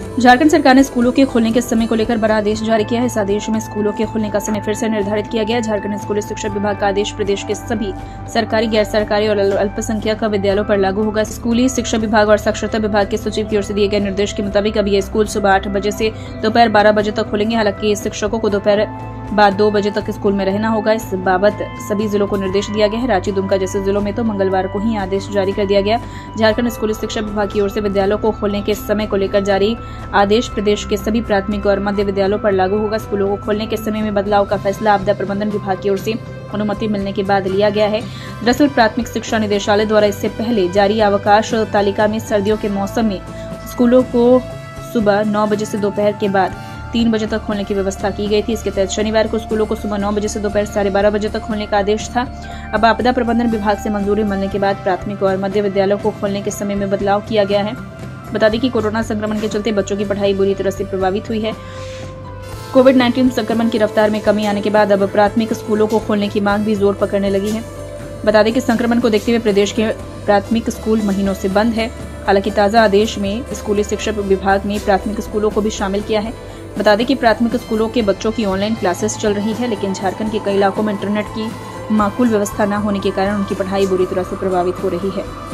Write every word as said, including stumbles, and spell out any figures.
झारखंड सरकार ने स्कूलों के खोलने के समय को लेकर बड़ा आदेश जारी किया है। इस आदेश में स्कूलों के खोलने का समय फिर से निर्धारित किया गया है। झारखंड स्कूली शिक्षा विभाग का आदेश प्रदेश के सभी सरकारी, गैर सरकारी और अल्पसंख्यक विद्यालयों पर लागू होगा। स्कूली शिक्षा विभाग और साक्षरता विभाग के सचिव की ओर से दिए गए निर्देश के मुताबिक अब ये स्कूल सुबह आठ बजे से दोपहर बारह बजे तक खुलेंगे। हालांकि शिक्षकों को दोपहर बाद दो बजे तक स्कूल में रहना होगा। इस बाबत सभी जिलों को निर्देश दिया गया है। रांची, दुमका जैसे जिलों में तो मंगलवार को ही आदेश जारी कर दिया गया। झारखंड स्कूली शिक्षा विभाग की ओर से विद्यालयों को खोलने के समय को लेकर जारी आदेश प्रदेश के सभी प्राथमिक और मध्य विद्यालयों पर लागू होगा। स्कूलों को खोलने के समय में बदलाव का फैसला आपदा प्रबंधन विभाग की ओर से अनुमति मिलने के बाद लिया गया है। दरअसल प्राथमिक शिक्षा निदेशालय द्वारा इससे पहले जारी अवकाश तालिका में सर्दियों के मौसम में स्कूलों को सुबह नौ बजे से दोपहर के बाद तीन बजे तक खोलने की व्यवस्था की गई थी। इसके तहत शनिवार को स्कूलों को सुबह नौ बजे से दोपहर साढ़े बारह बजे तक खोलने का आदेश था। अब आपदा प्रबंधन विभाग से मंजूरी मिलने के बाद प्राथमिक और मध्य विद्यालयों को खोलने के समय में बदलाव किया गया है। बता दें कि कोरोना संक्रमण के चलते बच्चों की पढ़ाई बुरी तरह से प्रभावित हुई है। कोविड नाइन्टीन संक्रमण की रफ्तार में कमी आने के बाद अब प्राथमिक स्कूलों को खोलने की मांग भी जोर पकड़ने लगी है। बता दें कि संक्रमण को देखते हुए प्रदेश के प्राथमिक स्कूल महीनों से बंद है। हालांकि ताजा आदेश में स्कूली शिक्षा विभाग ने प्राथमिक स्कूलों को भी शामिल किया है। बता दें कि प्राथमिक स्कूलों के बच्चों की ऑनलाइन क्लासेस चल रही है, लेकिन झारखंड के कई इलाकों में इंटरनेट की माकूल व्यवस्था न होने के कारण उनकी पढ़ाई बुरी तरह से प्रभावित हो रही है।